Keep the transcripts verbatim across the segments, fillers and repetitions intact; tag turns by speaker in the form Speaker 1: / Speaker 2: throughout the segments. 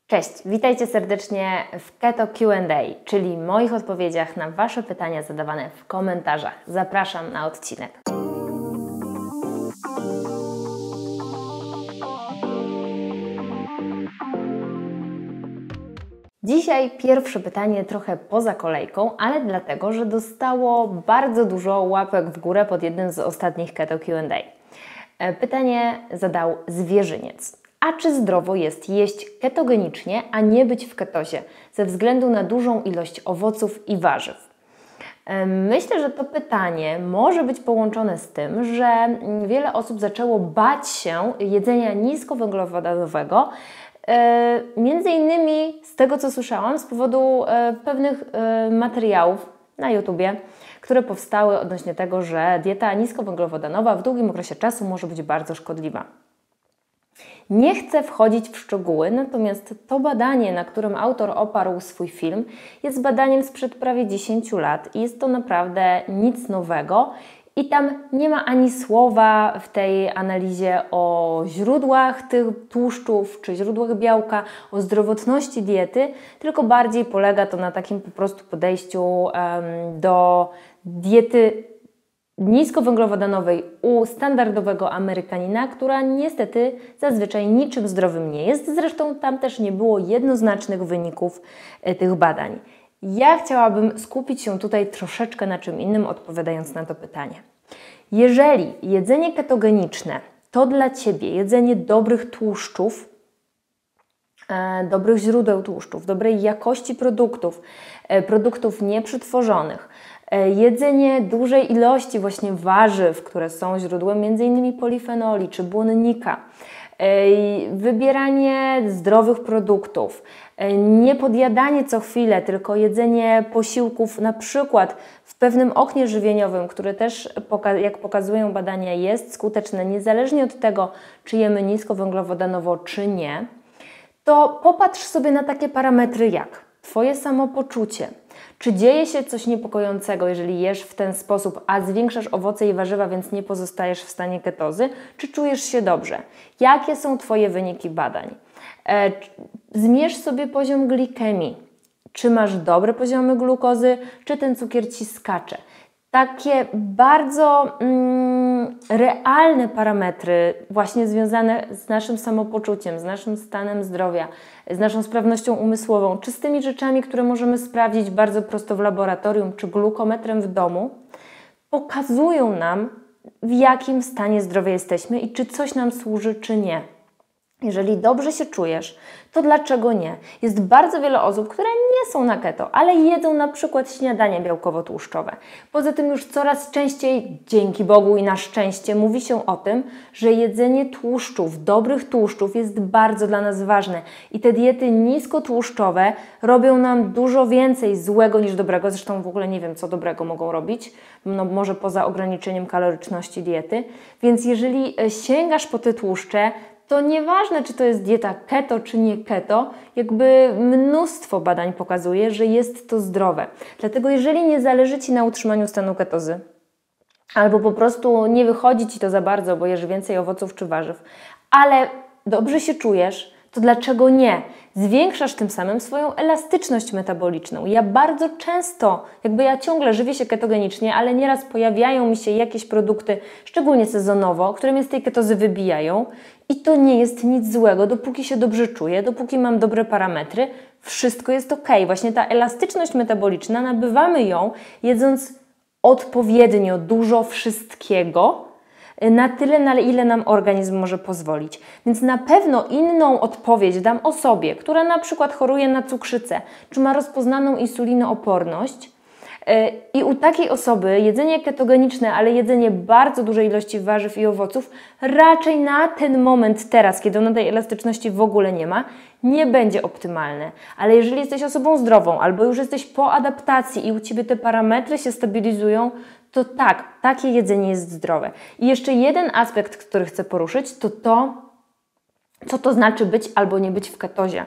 Speaker 1: Cześć, witajcie serdecznie w Keto Q and A, czyli moich odpowiedziach na Wasze pytania zadawane w komentarzach. Zapraszam na odcinek. Dzisiaj pierwsze pytanie trochę poza kolejką, ale dlatego, że dostało bardzo dużo łapek w górę pod jednym z ostatnich Keto Q and A. Pytanie zadał zwierzyniec. A czy zdrowo jest jeść ketogenicznie, a nie być w ketozie, ze względu na dużą ilość owoców i warzyw? Myślę, że to pytanie może być połączone z tym, że wiele osób zaczęło bać się jedzenia niskowęglowodanowego, między innymi z tego, co słyszałam, z powodu pewnych materiałów na YouTubie, które powstały odnośnie tego, że dieta niskowęglowodanowa w długim okresie czasu może być bardzo szkodliwa. Nie chcę wchodzić w szczegóły, natomiast to badanie, na którym autor oparł swój film, jest badaniem sprzed prawie dziesięciu lat i jest to naprawdę nic nowego i tam nie ma ani słowa w tej analizie o źródłach tych tłuszczów czy źródłach białka, o zdrowotności diety, tylko bardziej polega to na takim po prostu podejściu um, do diety niskowęglowodanowej u standardowego Amerykanina, która niestety zazwyczaj niczym zdrowym nie jest. Zresztą tam też nie było jednoznacznych wyników e, tych badań. Ja chciałabym skupić się tutaj troszeczkę na czym innym, odpowiadając na to pytanie. Jeżeli jedzenie ketogeniczne to dla Ciebie jedzenie dobrych tłuszczów, e, dobrych źródeł tłuszczów, dobrej jakości produktów, e, produktów nieprzetworzonych, jedzenie dużej ilości właśnie warzyw, które są źródłem między innymi polifenoli czy błonnika, wybieranie zdrowych produktów, nie podjadanie co chwilę, tylko jedzenie posiłków na przykład w pewnym oknie żywieniowym, które też, jak pokazują badania, jest skuteczne niezależnie od tego, czy jemy niskowęglowodanowo, czy nie, to popatrz sobie na takie parametry jak Twoje samopoczucie. Czy dzieje się coś niepokojącego, jeżeli jesz w ten sposób, a zwiększasz owoce i warzywa, więc nie pozostajesz w stanie ketozy? Czy czujesz się dobrze? Jakie są Twoje wyniki badań? E, zmierz sobie poziom glikemii. Czy masz dobre poziomy glukozy, czy ten cukier Ci skacze? Takie bardzo mm, realne parametry właśnie związane z naszym samopoczuciem, z naszym stanem zdrowia, z naszą sprawnością umysłową, czy z tymi rzeczami, które możemy sprawdzić bardzo prosto w laboratorium, czy glukometrem w domu, pokazują nam, w jakim stanie zdrowia jesteśmy i czy coś nam służy, czy nie. Jeżeli dobrze się czujesz, to dlaczego nie? Jest bardzo wiele osób, które nie są na keto, ale jedzą na przykład śniadania białkowo-tłuszczowe. Poza tym już coraz częściej, dzięki Bogu i na szczęście, mówi się o tym, że jedzenie tłuszczów, dobrych tłuszczów jest bardzo dla nas ważne. I te diety niskotłuszczowe robią nam dużo więcej złego niż dobrego. Zresztą w ogóle nie wiem, co dobrego mogą robić, no może poza ograniczeniem kaloryczności diety. Więc jeżeli sięgasz po te tłuszcze, to nieważne, czy to jest dieta keto, czy nie keto, jakby mnóstwo badań pokazuje, że jest to zdrowe. Dlatego jeżeli nie zależy Ci na utrzymaniu stanu ketozy, albo po prostu nie wychodzi Ci to za bardzo, bo jesz więcej owoców czy warzyw, ale dobrze się czujesz, to dlaczego nie? Zwiększasz tym samym swoją elastyczność metaboliczną. Ja bardzo często, jakby ja ciągle żywię się ketogenicznie, ale nieraz pojawiają mi się jakieś produkty, szczególnie sezonowo, które mnie z tej ketozy wybijają i to nie jest nic złego, dopóki się dobrze czuję, dopóki mam dobre parametry, wszystko jest ok. Właśnie ta elastyczność metaboliczna, nabywamy ją jedząc odpowiednio dużo wszystkiego, na tyle, na ile nam organizm może pozwolić. Więc na pewno inną odpowiedź dam osobie, która na przykład choruje na cukrzycę, czy ma rozpoznaną insulinooporność i u takiej osoby jedzenie ketogeniczne, ale jedzenie bardzo dużej ilości warzyw i owoców raczej na ten moment teraz, kiedy ona tej elastyczności w ogóle nie ma, nie będzie optymalne. Ale jeżeli jesteś osobą zdrową albo już jesteś po adaptacji i u Ciebie te parametry się stabilizują, to tak, takie jedzenie jest zdrowe. I jeszcze jeden aspekt, który chcę poruszyć, to to, co to znaczy być albo nie być w ketozie.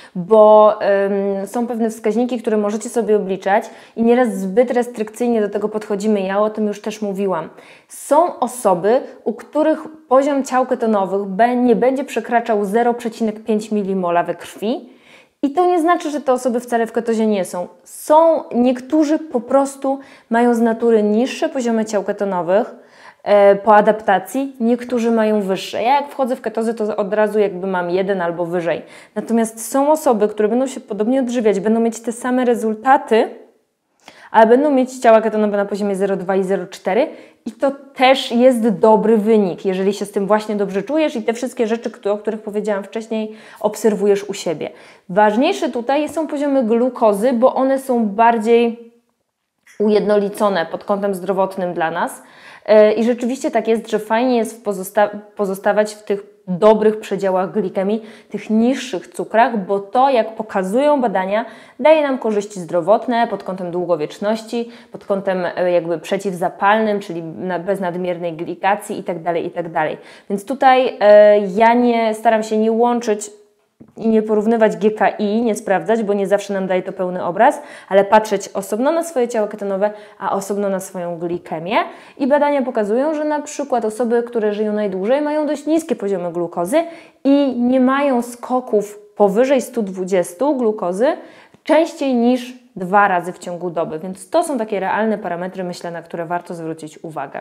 Speaker 1: Bo ym, są pewne wskaźniki, które możecie sobie obliczać i nieraz zbyt restrykcyjnie do tego podchodzimy. Ja o tym już też mówiłam. Są osoby, u których poziom ciał ketonowych nie będzie przekraczał zero przecinek pięć milimola we krwi I to nie znaczy, że te osoby wcale w ketozie nie są. Są, niektórzy po prostu mają z natury niższe poziomy ciał ketonowych e, po adaptacji, niektórzy mają wyższe. Ja jak wchodzę w ketozę, to od razu jakby mam jeden albo wyżej. Natomiast są osoby, które będą się podobnie odżywiać, będą mieć te same rezultaty, ale będą mieć ciała ketonowe na poziomie zero przecinek dwa i zero przecinek cztery i to też jest dobry wynik, jeżeli się z tym właśnie dobrze czujesz i te wszystkie rzeczy, o których powiedziałam wcześniej, obserwujesz u siebie. Ważniejsze tutaj są poziomy glukozy, bo one są bardziej ujednolicone pod kątem zdrowotnym dla nas i rzeczywiście tak jest, że fajnie jest pozosta- pozostawać w tych dobrych przedziałach glikemii, tych niższych cukrach, bo to, jak pokazują badania, daje nam korzyści zdrowotne pod kątem długowieczności, pod kątem jakby przeciwzapalnym, czyli bez nadmiernej glikacji itd., itd. Więc tutaj e, ja nie staram się nie łączyć i nie porównywać G K I, nie sprawdzać, bo nie zawsze nam daje to pełny obraz, ale patrzeć osobno na swoje ciało ketonowe, a osobno na swoją glikemię. I badania pokazują, że na przykład osoby, które żyją najdłużej, mają dość niskie poziomy glukozy i nie mają skoków powyżej sto dwadzieścia glukozy częściej niż dwa razy w ciągu doby. Więc to są takie realne parametry, myślę, na które warto zwrócić uwagę.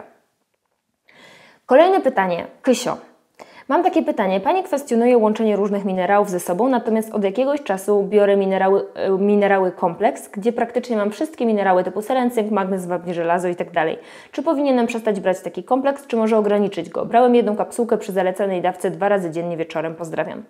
Speaker 1: Kolejne pytanie. Kysio. Mam takie pytanie. Pani kwestionuje łączenie różnych minerałów ze sobą, natomiast od jakiegoś czasu biorę minerały, minerały kompleks, gdzie praktycznie mam wszystkie minerały typu selen, cynk, magnez, wapń, żelazo i tak dalej. Czy powinienem przestać brać taki kompleks, czy może ograniczyć go? Brałem jedną kapsułkę przy zalecanej dawce dwa razy dziennie wieczorem. Pozdrawiam.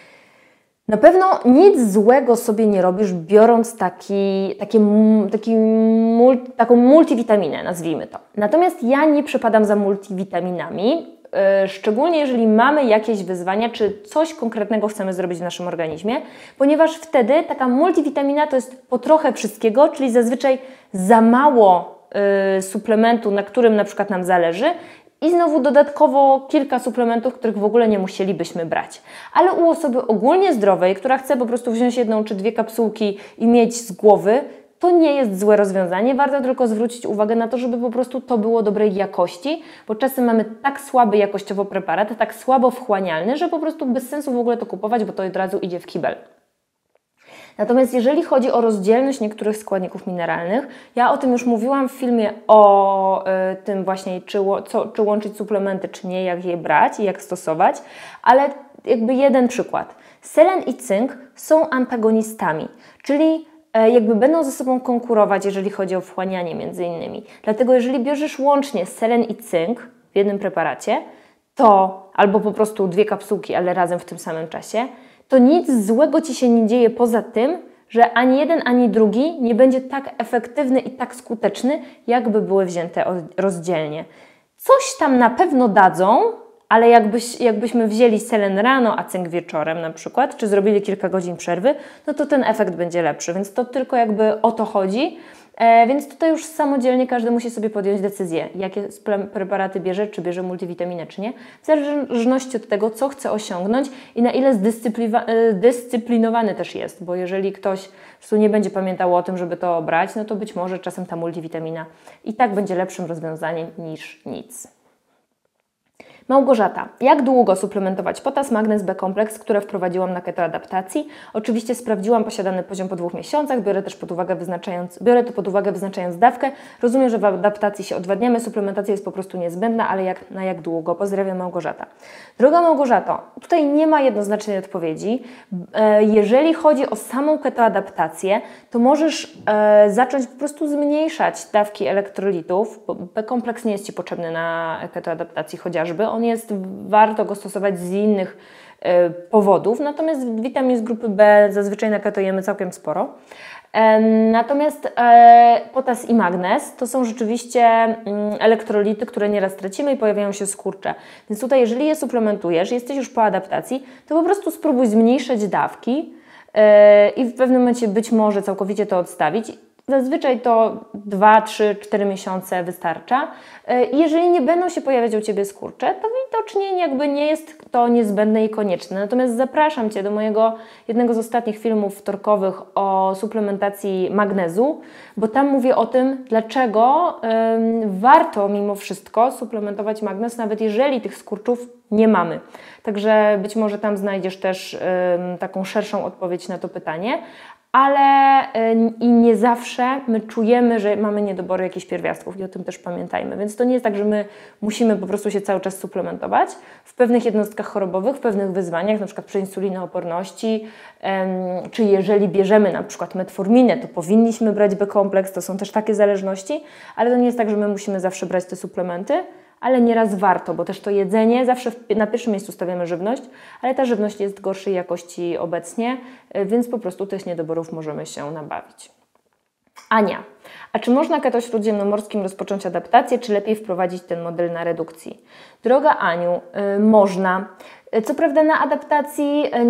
Speaker 1: Na pewno nic złego sobie nie robisz, biorąc taki, taki, taki mul, taką multivitaminę, nazwijmy to. Natomiast ja nie przepadam za multivitaminami, szczególnie jeżeli mamy jakieś wyzwania, czy coś konkretnego chcemy zrobić w naszym organizmie, ponieważ wtedy taka multivitamina to jest po trochę wszystkiego, czyli zazwyczaj za mało y, suplementu, na którym na przykład nam zależy i znowu dodatkowo kilka suplementów, których w ogóle nie musielibyśmy brać. Ale u osoby ogólnie zdrowej, która chce po prostu wziąć jedną czy dwie kapsułki i mieć z głowy, to nie jest złe rozwiązanie, warto tylko zwrócić uwagę na to, żeby po prostu to było dobrej jakości, bo czasem mamy tak słaby jakościowo preparat, tak słabo wchłanialny, że po prostu bez sensu w ogóle to kupować, bo to od razu idzie w kibel. Natomiast jeżeli chodzi o rozdzielność niektórych składników mineralnych, ja o tym już mówiłam w filmie o y, tym właśnie, czy, co, czy łączyć suplementy, czy nie, jak je brać i jak stosować, ale jakby jeden przykład. Selen i cynk są antagonistami, czyli jakby będą ze sobą konkurować, jeżeli chodzi o wchłanianie między innymi. Dlatego jeżeli bierzesz łącznie selen i cynk w jednym preparacie, to albo po prostu dwie kapsułki, ale razem w tym samym czasie, to nic złego Ci się nie dzieje poza tym, że ani jeden, ani drugi nie będzie tak efektywny i tak skuteczny, jakby były wzięte rozdzielnie. Coś tam na pewno dadzą, ale jakbyś, jakbyśmy wzięli selen rano, a cynk wieczorem na przykład, czy zrobili kilka godzin przerwy, no to ten efekt będzie lepszy, więc to tylko jakby o to chodzi. E, więc tutaj już samodzielnie każdy musi sobie podjąć decyzję, jakie preparaty bierze, czy bierze multivitaminę, czy nie, w zależności od tego, co chce osiągnąć i na ile zdyscyplinowany też jest, bo jeżeli ktoś po prostu nie będzie pamiętał o tym, żeby to brać, no to być może czasem ta multivitamina i tak będzie lepszym rozwiązaniem niż nic. Małgorzata. Jak długo suplementować potas, magnez, B-kompleks, które wprowadziłam na ketoadaptacji? Oczywiście sprawdziłam posiadany poziom po dwóch miesiącach, biorę też pod uwagę wyznaczając, biorę to pod uwagę wyznaczając dawkę. Rozumiem, że w adaptacji się odwadniamy, suplementacja jest po prostu niezbędna, ale jak, na jak długo? Pozdrawiam, Małgorzata. Droga Małgorzato, tutaj nie ma jednoznacznej odpowiedzi. Jeżeli chodzi o samą ketoadaptację, to możesz zacząć po prostu zmniejszać dawki elektrolitów, bo B-kompleks nie jest Ci potrzebny na ketoadaptacji chociażby. On jest, warto go stosować z innych y, powodów, natomiast witamin z grupy B zazwyczaj na keto jemy całkiem sporo. E, natomiast e, potas i magnez to są rzeczywiście mm, elektrolity, które nieraz tracimy i pojawiają się skurcze. Więc tutaj, jeżeli je suplementujesz, jesteś już po adaptacji, to po prostu spróbuj zmniejszać dawki e, i w pewnym momencie być może całkowicie to odstawić. Zazwyczaj to dwa, trzy, cztery miesiące wystarcza. I jeżeli nie będą się pojawiać u Ciebie skurcze, to widocznie jakby nie jest to niezbędne i konieczne. Natomiast zapraszam Cię do mojego jednego z ostatnich filmów wtorkowych o suplementacji magnezu, bo tam mówię o tym, dlaczego ym, warto mimo wszystko suplementować magnez, nawet jeżeli tych skurczów nie mamy. Także być może tam znajdziesz też y, taką szerszą odpowiedź na to pytanie, ale y, i nie zawsze my czujemy, że mamy niedobory jakichś pierwiastków i o tym też pamiętajmy. Więc to nie jest tak, że my musimy po prostu się cały czas suplementować. W pewnych jednostkach chorobowych, w pewnych wyzwaniach, na przykład przy insulinooporności, ym, czy jeżeli bierzemy na przykład metforminę, to powinniśmy brać B-kompleks, to są też takie zależności, ale to nie jest tak, że my musimy zawsze brać te suplementy, ale nieraz warto, bo też to jedzenie, zawsze na pierwszym miejscu stawiamy żywność, ale ta żywność jest gorszej jakości obecnie, więc po prostu tych niedoborów możemy się nabawić. Ania, a czy można keto-śródziemnomorskim rozpocząć adaptację, czy lepiej wprowadzić ten model na redukcji? Droga Aniu, yy, można. Co prawda na adaptacji yy,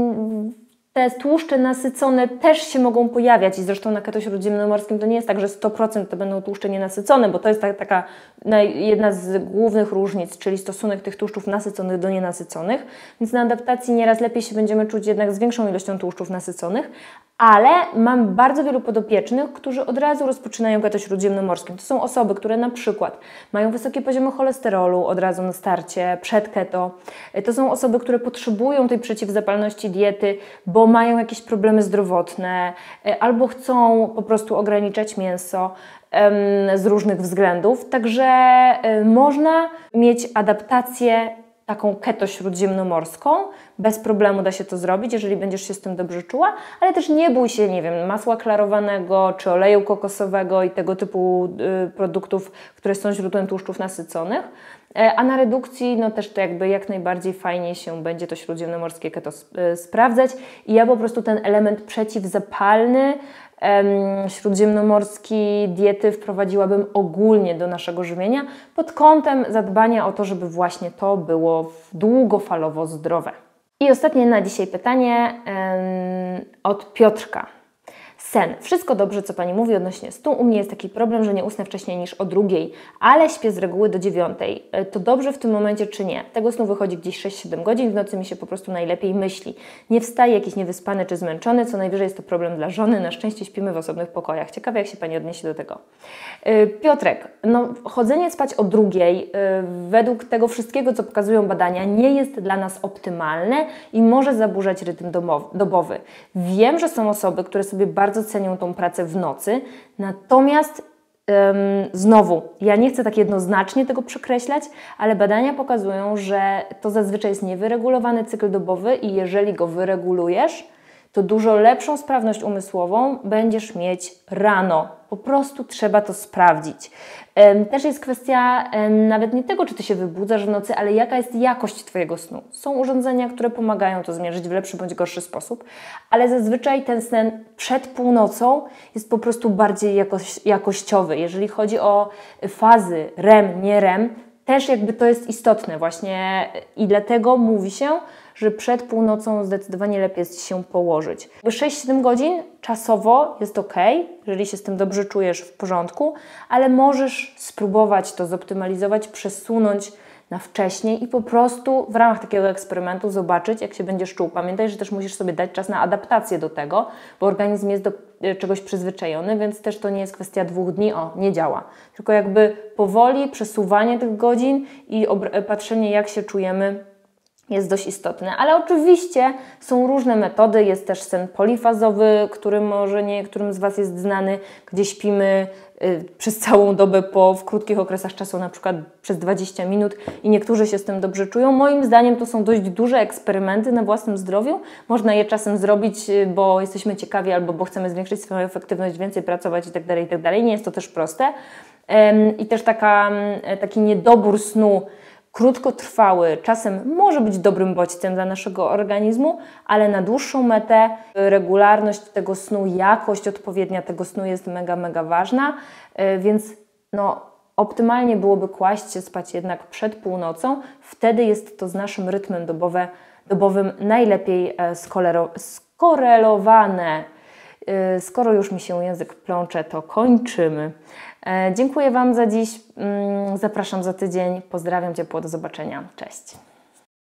Speaker 1: te tłuszcze nasycone też się mogą pojawiać i zresztą na keto-śródziemnomorskim to nie jest tak, że sto procent to będą tłuszcze nienasycone, bo to jest ta, taka jedna z głównych różnic, czyli stosunek tych tłuszczów nasyconych do nienasyconych, więc na adaptacji nieraz lepiej się będziemy czuć jednak z większą ilością tłuszczów nasyconych, ale mam bardzo wielu podopiecznych, którzy od razu rozpoczynają keto-śródziemnomorskim. To są osoby, które na przykład mają wysokie poziomy cholesterolu od razu na starcie, przed keto. To są osoby, które potrzebują tej przeciwzapalności diety, bo mają jakieś problemy zdrowotne albo chcą po prostu ograniczać mięso z różnych względów. Także można mieć adaptację taką keto-śródziemnomorską, bez problemu da się to zrobić, jeżeli będziesz się z tym dobrze czuła, ale też nie bój się, nie wiem, masła klarowanego, czy oleju kokosowego i tego typu y, produktów, które są źródłem tłuszczów nasyconych, e, a na redukcji, no też to jakby jak najbardziej fajnie się będzie to śródziemnomorskie keto y, sprawdzać i ja po prostu ten element przeciwzapalny śródziemnomorskiej diety wprowadziłabym ogólnie do naszego żywienia pod kątem zadbania o to, żeby właśnie to było długofalowo zdrowe. I ostatnie na dzisiaj pytanie od Piotrka. Sen. Wszystko dobrze, co Pani mówi odnośnie snu. U mnie jest taki problem, że nie usnę wcześniej niż o drugiej, ale śpię z reguły do dziewiątej. To dobrze w tym momencie, czy nie? Tego snu wychodzi gdzieś sześć siedem godzin, w nocy mi się po prostu najlepiej myśli. Nie wstaję jakiś niewyspany czy zmęczony, co najwyżej jest to problem dla żony. Na szczęście śpimy w osobnych pokojach. Ciekawe, jak się Pani odniesie do tego. Piotrek, no chodzenie spać o drugiej, według tego wszystkiego, co pokazują badania, nie jest dla nas optymalne i może zaburzać rytm dobowy. Wiem, że są osoby, które sobie bardzo cenią tą pracę w nocy, natomiast ym, znowu, ja nie chcę tak jednoznacznie tego przekreślać, ale badania pokazują, że to zazwyczaj jest niewyregulowany cykl dobowy i jeżeli go wyregulujesz, to dużo lepszą sprawność umysłową będziesz mieć rano. Po prostu trzeba to sprawdzić. Też jest kwestia nawet nie tego, czy Ty się wybudzasz w nocy, ale jaka jest jakość Twojego snu. Są urządzenia, które pomagają to zmierzyć w lepszy bądź gorszy sposób, ale zazwyczaj ten sen przed północą jest po prostu bardziej jakoś, jakościowy. Jeżeli chodzi o fazy R E M, nie R E M, też jakby to jest istotne właśnie i dlatego mówi się, że przed północą zdecydowanie lepiej jest się położyć. sześć siedem godzin czasowo jest ok, jeżeli się z tym dobrze czujesz, w porządku, ale możesz spróbować to zoptymalizować, przesunąć na wcześniej i po prostu w ramach takiego eksperymentu zobaczyć, jak się będziesz czuł. Pamiętaj, że też musisz sobie dać czas na adaptację do tego, bo organizm jest do czegoś przyzwyczajony, więc też to nie jest kwestia dwóch dni, o, nie działa. Tylko jakby powoli przesuwanie tych godzin i patrzenie, jak się czujemy, jest dość istotne, ale oczywiście są różne metody, jest też sen polifazowy, który może niektórym z Was jest znany, gdzie śpimy y, przez całą dobę po, w krótkich okresach czasu, na przykład przez dwadzieścia minut i niektórzy się z tym dobrze czują. Moim zdaniem to są dość duże eksperymenty na własnym zdrowiu. Można je czasem zrobić, bo jesteśmy ciekawi albo bo chcemy zwiększyć swoją efektywność, więcej pracować itd., itd. Nie jest to też proste. Ym, I też taka, taki niedobór snu krótkotrwały, czasem może być dobrym bodźcem dla naszego organizmu, ale na dłuższą metę regularność tego snu, jakość odpowiednia tego snu jest mega, mega ważna, więc no, optymalnie byłoby kłaść się spać jednak przed północą, wtedy jest to z naszym rytmem dobowe, dobowym najlepiej skorelowane. Skoro już mi się język plącze, to kończymy. Dziękuję Wam za dziś. Zapraszam za tydzień. Pozdrawiam ciepło. Do zobaczenia. Cześć.